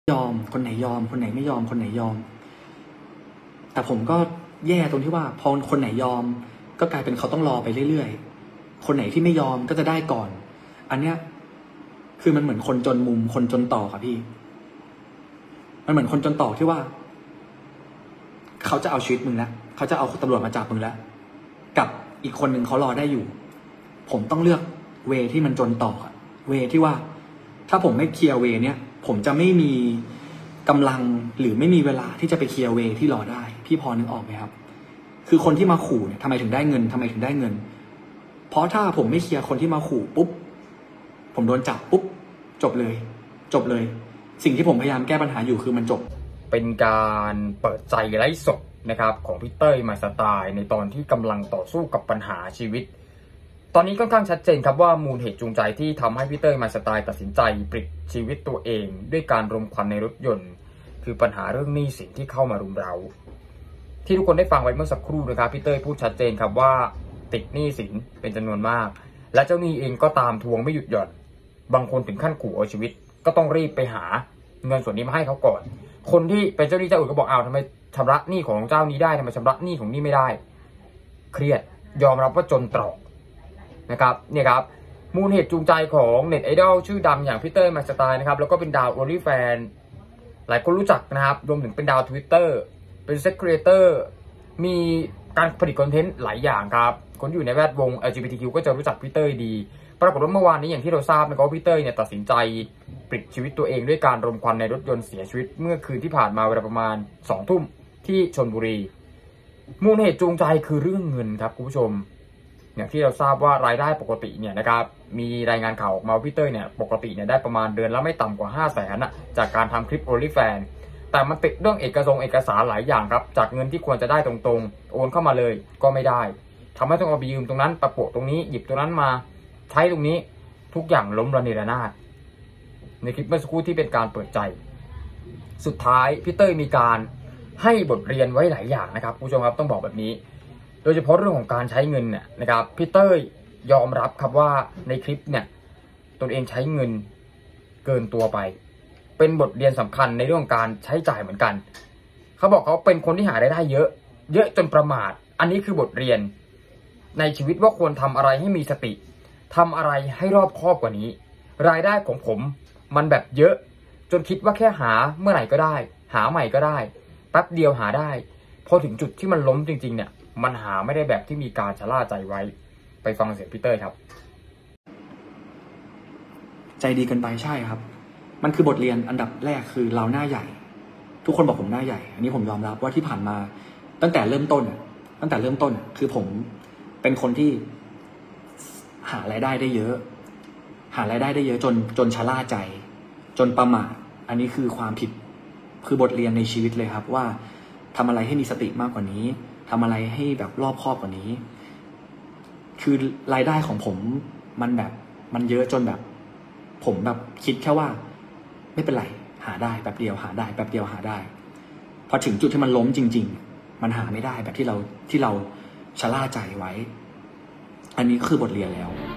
ยอมคนไหนยอมคนไหนไม่ยอมคนไหนยอมแต่ผมก็แย่ตรงที่ว่าพอคนไหนยอมก็กลายเป็นเขาต้องรอไปเรื่อยๆคนไหนที่ไม่ยอมก็จะได้ก่อนอันเนี้ยคือมันเหมือนคนจนมุมคนจนต่อครับพี่มันเหมือนคนจนต่อที่ว่าเขาจะเอาชีวิตมึงแล้วเขาจะเอาตำรวจมาจับมึงแล้วกับอีกคนหนึ่งเขารอได้อยู่ผมต้องเลือกเวที่มันจนต่อเวที่ว่าถ้าผมไม่เคลียร์เวเนี้ยผมจะไม่มีกำลังหรือไม่มีเวลาที่จะไปเคลียร์เวที่รอได้พี่พอนึกออกไหมครับคือคนที่มาขู่เนี่ยทำไมถึงได้เงินทำไมถึงได้เงินเพราะถ้าผมไม่เคลียร์คนที่มาขู่ปุ๊บผมโดนจับปุ๊บจบเลยสิ่งที่ผมพยายามแก้ปัญหาอยู่คือมันจบเป็นการเปิดใจไร้สดนะครับของพี่เต้ยไมล์สไตล์ในตอนที่กำลังต่อสู้กับปัญหาชีวิตตอนนี้ค่อนข้างชัดเจนครับว่ามูลเหตุจูงใจที่ทำให้พี่เต้ยไมล์สไตล์ตัดสินใจปลิดชีวิตตัวเองด้วยการรมควันในรถยนต์คือปัญหาเรื่องหนี้สินที่เข้ามารุมเร้าที่ทุกคนได้ฟังไว้เมื่อสักครู่นะครับพี่เต้ยพูดชัดเจนครับว่าติดหนี้สินเป็นจำนวนมากและเจ้าหนี้เองก็ตามทวงไม่หยุดหย่อนบางคนถึงขั้นขู่เอาชีวิตก็ต้องรีบไปหาเงินส่วนนี้มาให้เขาก่อนคนที่เป็นเจ้าหนี้เจ้าอื่นก็บอกทำไมชำระหนี้ของเจ้านี้ได้ทำไมชำระหนี้ของนี่ไม่ได้เครียดยอมรับว่าจนตรอกนะครับเนี่ยครับมูลเหตุจูงใจของเน็ตไอดอลชื่อดังอย่างพี่เต้ยไมล์สไตล์นะครับแล้วก็เป็นดาวโอลิแฟนหลายคนรู้จักนะครับรวมถึงเป็นดาว Twitter เป็นเซ็กครีเอเตอร์มีการผลิตคอนเทนต์หลายอย่างครับคนอยู่ในแวดวง LGBTQ ก็จะรู้จักพี่เต้ยดีปรากฏว่าเมื่อวานนี้อย่างที่เราทราบนะครับว่าพี่เต้ยเนี่ยตัดสินใจปลิดชีวิตตัวเองด้วยการรมควันในรถยนต์เสียชีวิตเมื่อคืนที่ผ่านมาเวลาประมาณ2 ทุ่มที่ชลบุรีมูลเหตุจูงใจคือเรื่องเงินครับคุณผู้ชมอย่างที่เราทราบว่ารายได้ปกติเนี่ยนะครับมีรายงานข่าวออกมาว่าพี่เต้ยเนี่ยปกติเนี่ยได้ประมาณเดือนละไม่ต่ำกว่า500,000จากการทำคลิป OnlyFans แต่มันติดเรื่องเอกสารหลายอย่างครับจากเงินที่ควรจะได้ตรงๆโอนเข้ามาเลยก็ไม่ได้ทำให้ต้องเอาไปยืมตรงนั้นประโปะตรงนี้หยิบตรงนั้นมาใช้ตรงนี้ทุกอย่างล้มระเนระนาดในคลิปเมื่อสักครู่ที่เป็นการเปิดใจสุดท้ายพี่เต้ยมีการให้บทเรียนไว้หลายอย่างนะครับผู้ชมครับต้องบอกแบบนี้โดยเฉพาะเรื่องของการใช้เงินเนี่ยนะครับพี่เต้ยยอมรับครับว่าในคลิปเนี่ยตนเองใช้เงินเกินตัวไปเป็นบทเรียนสำคัญในเรื่องการใช้จ่ายเหมือนกันเขาบอกเขาเป็นคนที่หารายได้เยอะจนประมาทอันนี้คือบทเรียนในชีวิตว่าควรทำอะไรให้มีสติทำอะไรให้รอบคอบกว่านี้รายได้ของผมมันแบบเยอะจนคิดว่าแค่หาเมื่อไหร่ก็ได้หาใหม่ก็ได้แป๊บเดียวหาได้พอถึงจุดที่มันล้มจริงๆเนี่ยมันหาไม่ได้แบบที่มีการชะล่าใจไว้ไปฟังเสียงพี่เต้ยครับใจดีเกินไปใช่ครับมันคือบทเรียนอันดับแรกคือเราหน้าใหญ่ทุกคนบอกผมหน้าใหญ่อันนี้ผมยอมรับว่าที่ผ่านมาตั้งแต่เริ่มต้นคือผมเป็นคนที่หารายได้ได้เยอะจนชะล่าใจจนประมาทอันนี้คือความผิดคือบทเรียนในชีวิตเลยครับว่าทำอะไรให้มีสติมากกว่านี้ทำอะไรให้แบบรอบคอบกว่านี้คือรายได้ของผมมันเยอะจนแบบผมแบบคิดแค่ว่าไม่เป็นไรหาได้แบบเดียวหาได้พอถึงจุดที่มันล้มจริงๆมันหาไม่ได้แบบที่เราชะล่าใจไว้อันนี้คือบทเรียนแล้ว